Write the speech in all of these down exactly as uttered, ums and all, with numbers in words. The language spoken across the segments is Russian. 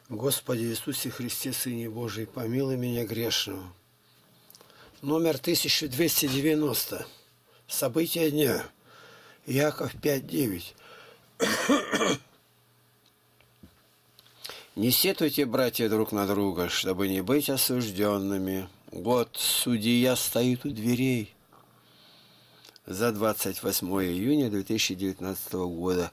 Господи Иисусе Христе, Сыне Божий, помилуй меня грешного. Номер тысяча двести девяносто. События дня. Иаков пять девять. Не сетуйте, братья, друг на друга, чтобы не быть осужденными. Вот судья стоит у дверей. За двадцать восьмое июня две тысячи девятнадцатого года.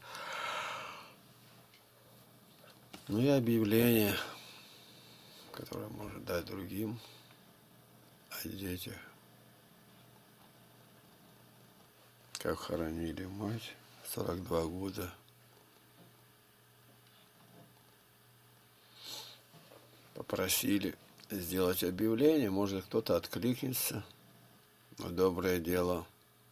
Ну и объявление, которое может дать другим о детях. Как хоронили мать, сорок два года. Попросили сделать объявление, может кто-то откликнется на доброе дело.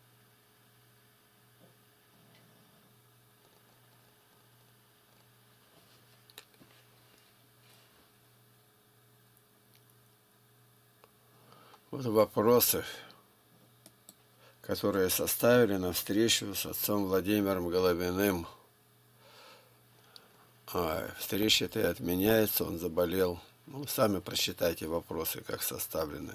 Вот вопросы, которые составили на встречу с отцом Владимиром Головиным. А встреча-то отменяется, он заболел. Ну, сами прочитайте вопросы, как составлены.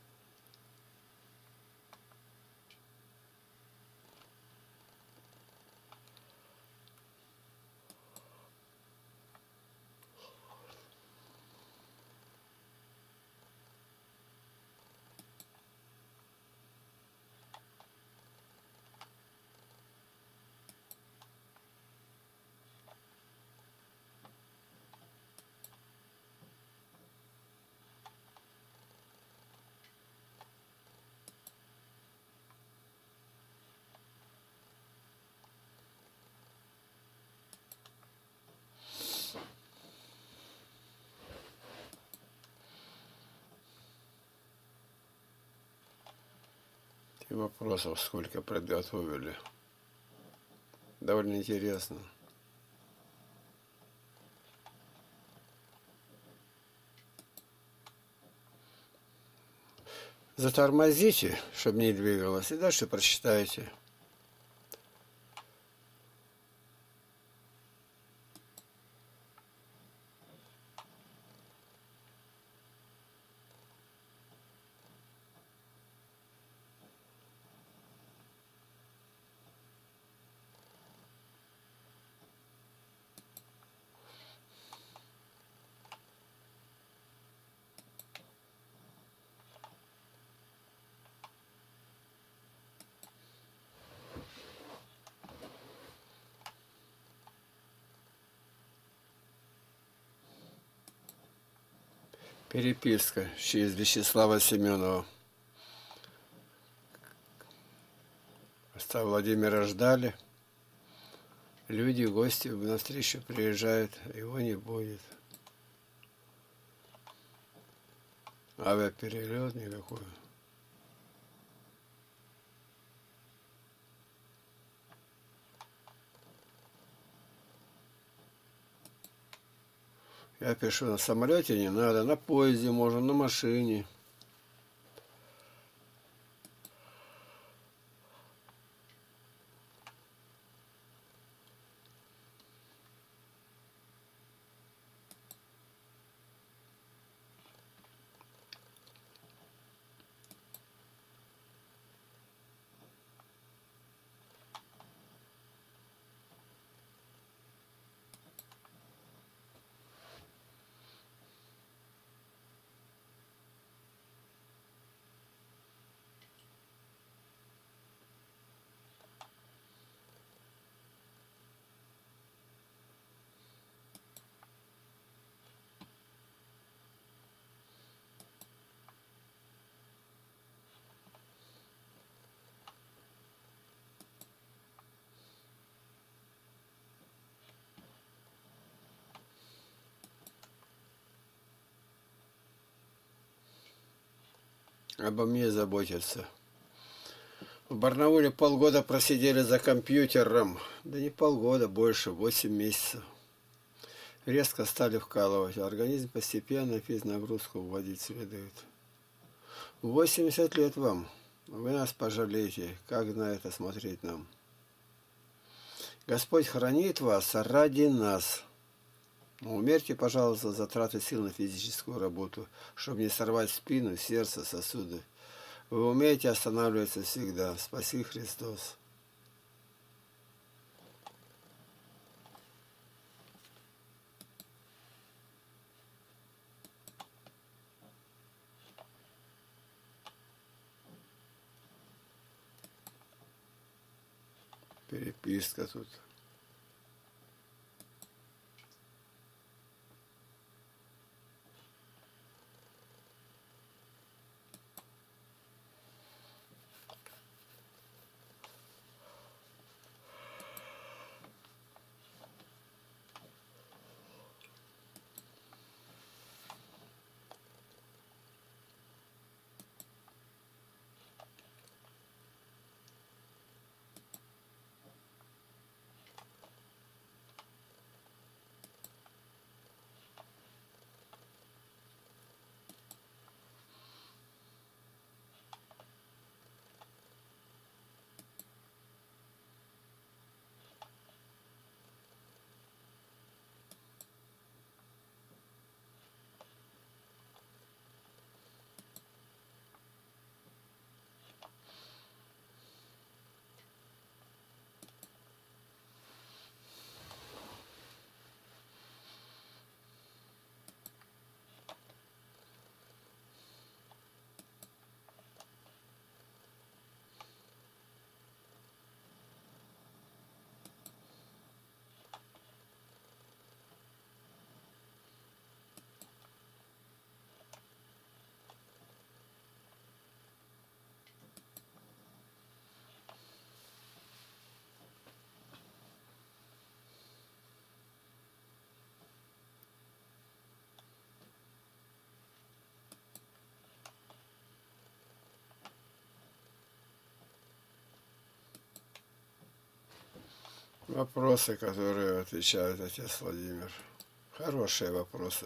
И вопросов сколько подготовили. Довольно интересно. Затормозите, чтобы не двигалось, и дальше прочитайте. Переписка через Вячеслава Семенова. Отца Владимира ждали. Люди, гости на встречу приезжают, его не будет. Авиаперелет никакой. Я пишу, на самолете не надо, на поезде можно, на машине. Обо мне заботятся. В Барнауле полгода просидели за компьютером. Да не полгода, больше, восемь месяцев. Резко стали вкалывать. Организм постепенно физнагрузку вводить следует. восемьдесят лет вам. Вы нас пожалеете. Как на это смотреть нам? Господь хранит вас ради нас. Но умерьте, пожалуйста, затраты сил на физическую работу, чтобы не сорвать спину, сердце, сосуды. Вы умеете останавливаться всегда. Спаси Христос. Переписка тут. Вопросы, которые отвечает отец Владимир. Хорошие вопросы.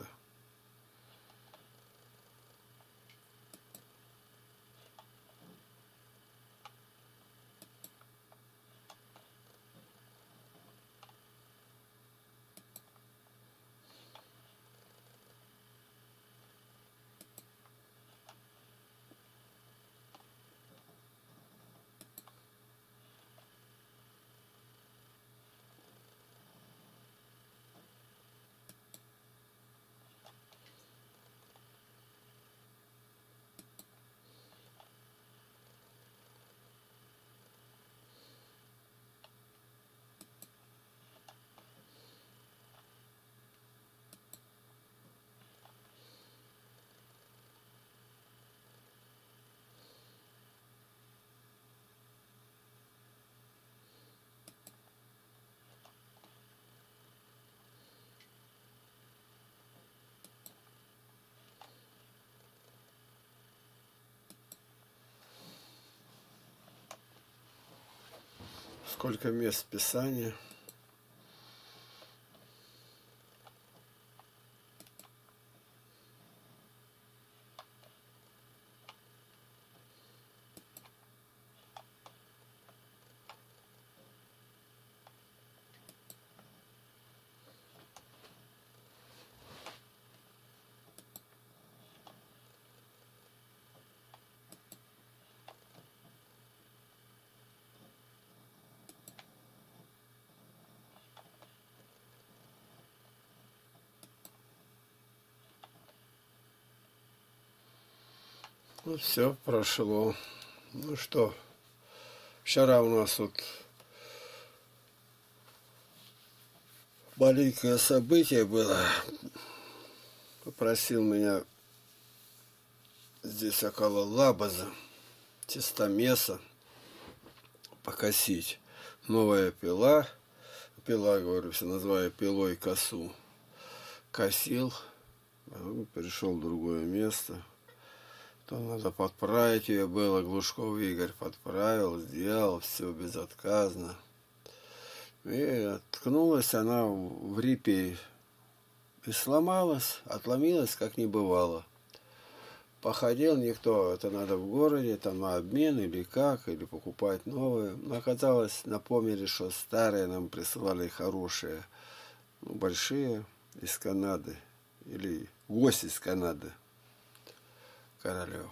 Сколько мест Писания? Ну все, прошло. Ну что, вчера у нас вот маленькое событие было. Попросил меня здесь около Лабаза, Чистомеса, покосить. Новая пила. Пила, говорю, все называю пилой косу. Косил. Перешел в другое место. То надо подправить ее было. Глушков Игорь подправил, сделал, все безотказно. И ткнулась она в репей. И сломалась, отломилась, как не бывало. Походил никто, это надо в городе, там на обмен или как, или покупать новые. Но оказалось, напомнили, что старые нам присылали хорошие, ну, большие. из Канады, или гость из Канады, Королев.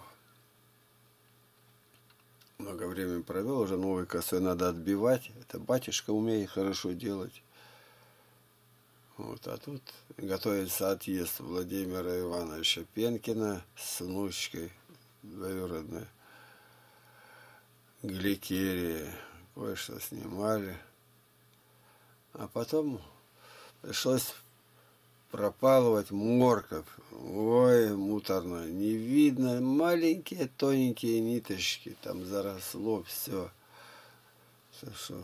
Много времени провел, уже новой косой надо отбивать. Это батюшка умеет хорошо делать. Вот, а тут готовится отъезд Владимира Ивановича Пенкина с внучкой двоюродной Гликерии. Кое-что снимали. А потом пришлось пропалывать морковь. Ой, муторно. Не видно. Маленькие тоненькие ниточки. Там заросло все. Все, что...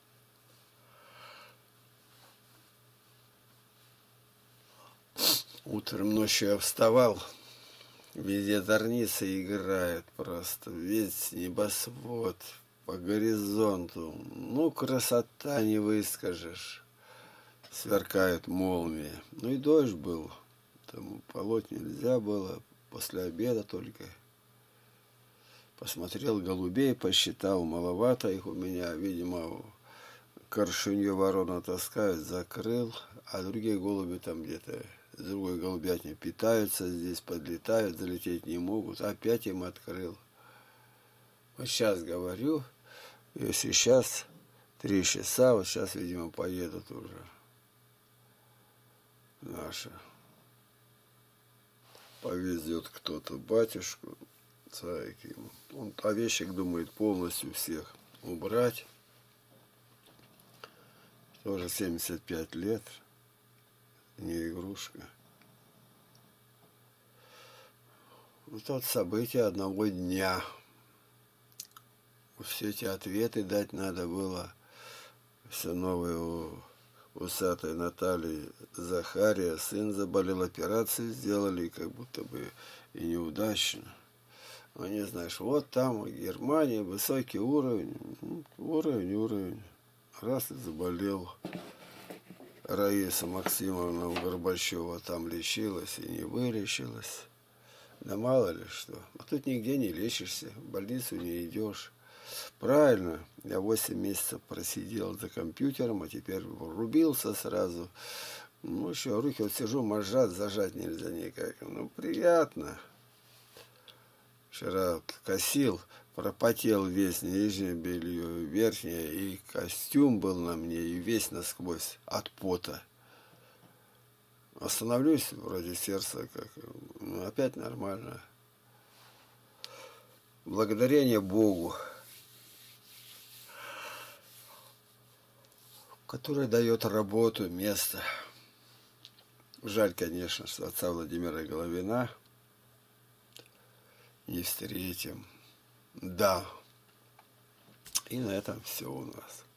Утром, ночью я вставал. Везде зорницы играют просто. Весь небосвод по горизонту. Ну, красота не выскажешь. Сверкают молнии. Ну и дождь был. Там полоть нельзя было. После обеда только. Посмотрел голубей, посчитал. Маловато их у меня. Видимо, коршунью ворона таскают. Закрыл. А другие голуби там где-то с другой голубятни питаются. Здесь подлетают. Залететь не могут. Опять им открыл. Вот сейчас говорю. Если сейчас три часа. Вот сейчас, видимо, поедут уже. Наша. Повезет кто-то батюшку, царики. Он овечек думает полностью всех убрать. Тоже семьдесят пять лет. Не игрушка. Вот это событие одного дня. Все эти ответы дать надо было. Все новое у усатой Натальи Захария. Сын заболел, операцию сделали, как будто бы и неудачно. Ну, не знаешь, вот там, в Германии, высокий уровень. Уровень, уровень. Раз и заболел. Раиса Максимовна у Горбачева там лечилась и не вылечилась. Да мало ли что. А тут нигде не лечишься, в больницу не идешь. Правильно, я восемь месяцев просидел за компьютером, а теперь врубился сразу. Ну, еще руки вот сижу, мажат, зажать нельзя никак. Ну, приятно. Вчера вот косил, пропотел весь, нижнее белье, верхнее, и костюм был на мне, и весь насквозь от пота. Остановлюсь, вроде сердце, как, ну, опять нормально. Благодарение Богу, который дает работу, место. Жаль, конечно, что отца Владимира Головина не встретим. Да. И на этом все у нас.